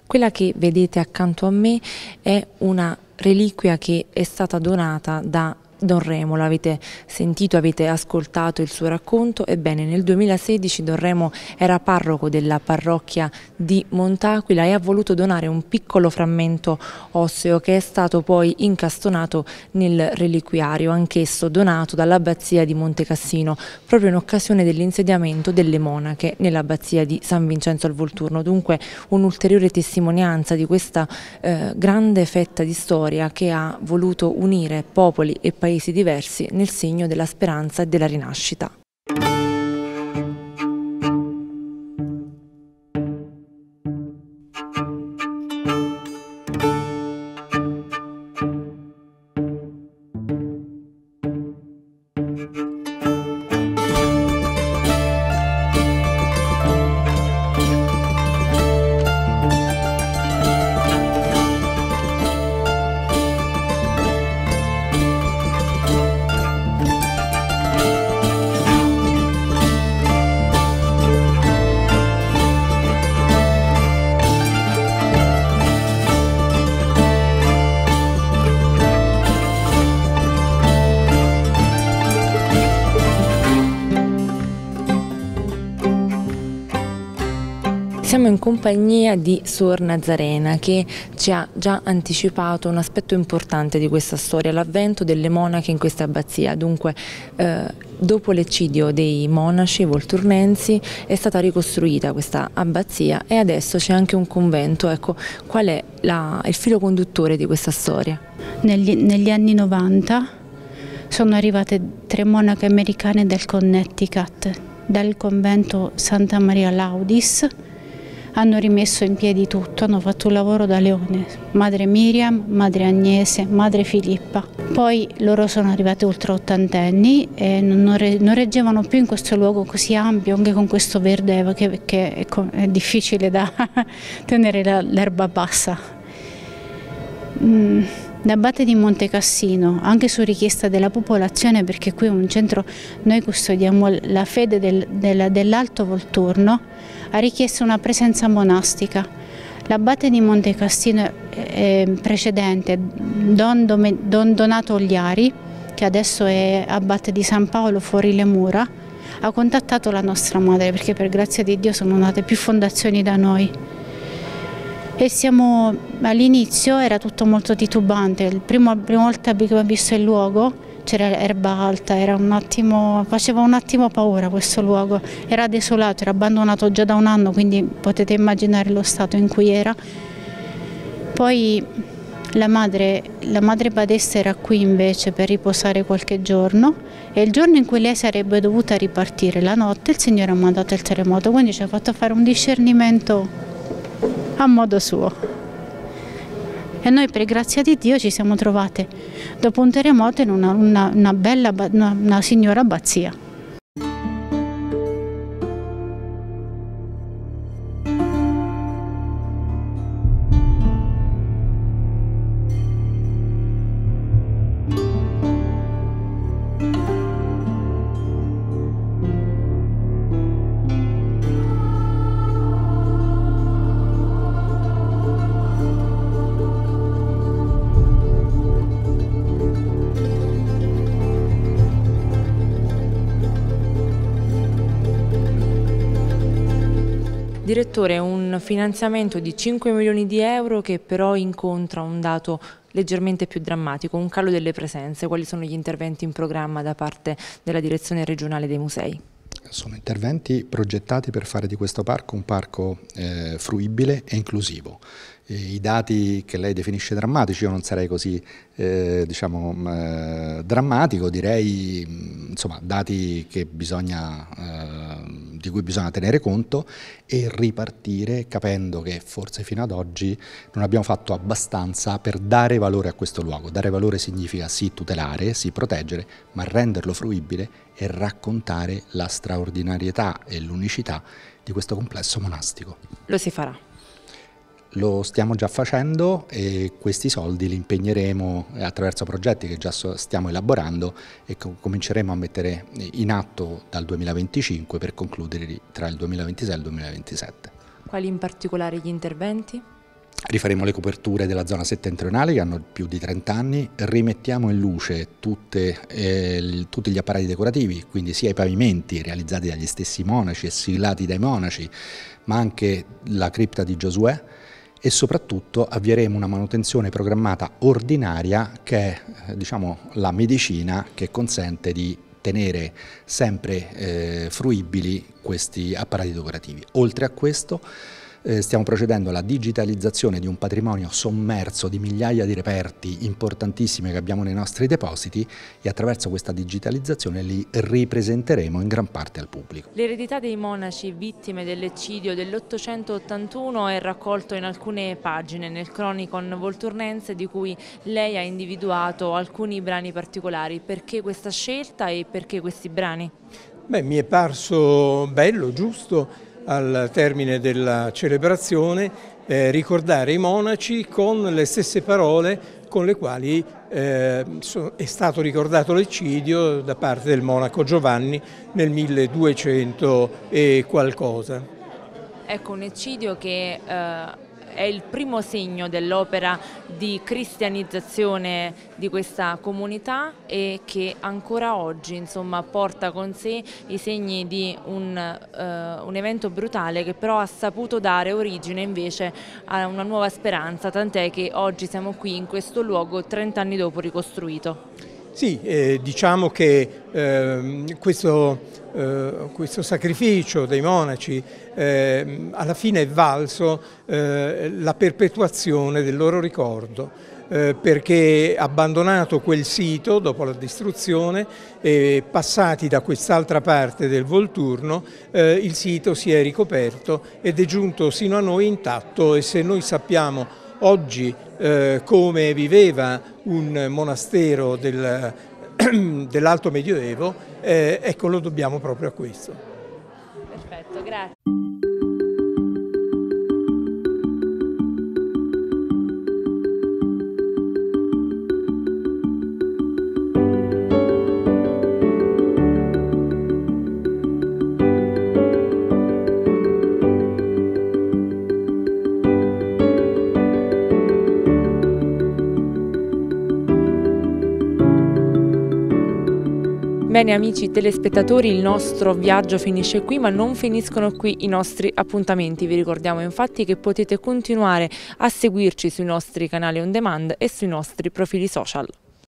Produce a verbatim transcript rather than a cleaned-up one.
Quella che vedete accanto a me è una reliquia che è stata donata da Don Remo. L'avete sentito, avete ascoltato il suo racconto. Ebbene, nel duemilasedici Don Remo era parroco della parrocchia di Montaquila e ha voluto donare un piccolo frammento osseo che è stato poi incastonato nel reliquiario, anch'esso donato dall'abbazia di Montecassino, proprio in occasione dell'insediamento delle monache nell'abbazia di San Vincenzo al Volturno. Dunque un'ulteriore testimonianza di questa eh, grande fetta di storia che ha voluto unire popoli e paesi paesi diversi nel segno della speranza e della rinascita. Siamo in compagnia di Suor Nazarena che ci ha già anticipato un aspetto importante di questa storia, l'avvento delle monache in questa abbazia. Dunque, eh, dopo l'eccidio dei monaci volturnensi è stata ricostruita questa abbazia e adesso c'è anche un convento. Ecco, qual è la, il filo conduttore di questa storia? Negli, negli anni novanta sono arrivate tre monache americane del Connecticut, dal convento Santa Maria Laudis. Hanno rimesso in piedi tutto, hanno fatto un lavoro da leone, madre Miriam, madre Agnese, madre Filippa. Poi loro sono arrivate oltre ottantenni e non, re, non reggevano più in questo luogo così ampio, anche con questo verde che, che è, è difficile da tenere l'erba bassa. Mm. L'abate di Montecassino, anche su richiesta della popolazione, perché qui è un centro, noi custodiamo la fede del, del, dell'Alto Volturno, ha richiesto una presenza monastica. L'abate di Montecassino eh, precedente, Don, Dome, Don Donato Ogliari, che adesso è abate di San Paolo fuori le mura, ha contattato la nostra madre, perché per grazia di Dio sono nate più fondazioni da noi. E siamo, all'inizio era tutto molto titubante, la prima, prima volta che abbiamo visto il luogo c'era erba alta, era un attimo, faceva un attimo paura questo luogo, era desolato, era abbandonato già da un anno, quindi potete immaginare lo stato in cui era. Poi la madre, la madre badessa era qui invece per riposare qualche giorno e il giorno in cui lei sarebbe dovuta ripartire la notte il Signore ha mandato il terremoto, quindi ci ha fatto fare un discernimento a modo suo. E noi per grazia di Dio ci siamo trovate dopo un terremoto in una, una, una bella, una, una signora abbazia. Direttore, un finanziamento di cinque milioni di euro che però incontra un dato leggermente più drammatico, un calo delle presenze. Quali sono gli interventi in programma da parte della Direzione Regionale dei Musei? Sono interventi progettati per fare di questo parco un parco eh, fruibile e inclusivo. E i dati che lei definisce drammatici, io non sarei così eh, diciamo, eh, drammatico, direi insomma, dati che bisogna, eh, di cui bisogna tenere conto e ripartire capendo che forse fino ad oggi non abbiamo fatto abbastanza per dare valore a questo luogo. Dare valore significa sì tutelare, sì proteggere, ma renderlo fruibile e raccontare la straordinarietà e l'unicità di questo complesso monastico. Lo si farà? Lo stiamo già facendo e questi soldi li impegneremo attraverso progetti che già stiamo elaborando e cominceremo a mettere in atto dal duemilaventicinque per concluderli tra il duemilaventisei e il duemilaventisette. Quali in particolare gli interventi? Rifaremo le coperture della zona settentrionale che hanno più di trenta anni, rimettiamo in luce tutte, eh, tutti gli apparati decorativi, quindi sia i pavimenti realizzati dagli stessi monaci e siglati dai monaci, ma anche la cripta di Giosuè, e soprattutto avvieremo una manutenzione programmata ordinaria che è eh, diciamo, la medicina che consente di tenere sempre eh, fruibili questi apparati decorativi. Oltre a questo eh, stiamo procedendo alla digitalizzazione di un patrimonio sommerso di migliaia di reperti importantissimi che abbiamo nei nostri depositi e attraverso questa digitalizzazione li ripresenteremo in gran parte al pubblico. L'eredità dei monaci vittime dell'eccidio dell'ottocentottantuno è raccolto in alcune pagine nel Chronicon Volturnense, di cui lei ha individuato alcuni brani particolari. Perché questa scelta e perché questi brani? Beh, mi è parso bello, giusto, al termine della celebrazione eh, ricordare i monaci con le stesse parole con le quali eh, so, è stato ricordato l'eccidio da parte del monaco Giovanni nel milleduecento e qualcosa. Ecco, un eccidio che eh, è il primo segno dell'opera di cristianizzazione di questa comunità e che ancora oggi, insomma, porta con sé i segni di un, uh, un evento brutale che però ha saputo dare origine invece a una nuova speranza, tant'è che oggi siamo qui in questo luogo trent'anni dopo ricostruito. Sì, eh, diciamo che eh, questo, eh, questo sacrificio dei monaci eh, alla fine è valso eh, la perpetuazione del loro ricordo, eh, perché abbandonato quel sito dopo la distruzione e passati da quest'altra parte del Volturno, eh, il sito si è ricoperto ed è giunto sino a noi intatto, e se noi sappiamo oggi eh, come viveva un monastero del, dell'Alto Medioevo, eh, ecco, lo dobbiamo proprio a questo. Perfetto, grazie. Bene amici telespettatori, il nostro viaggio finisce qui, ma non finiscono qui i nostri appuntamenti. Vi ricordiamo infatti che potete continuare a seguirci sui nostri canali on demand e sui nostri profili social.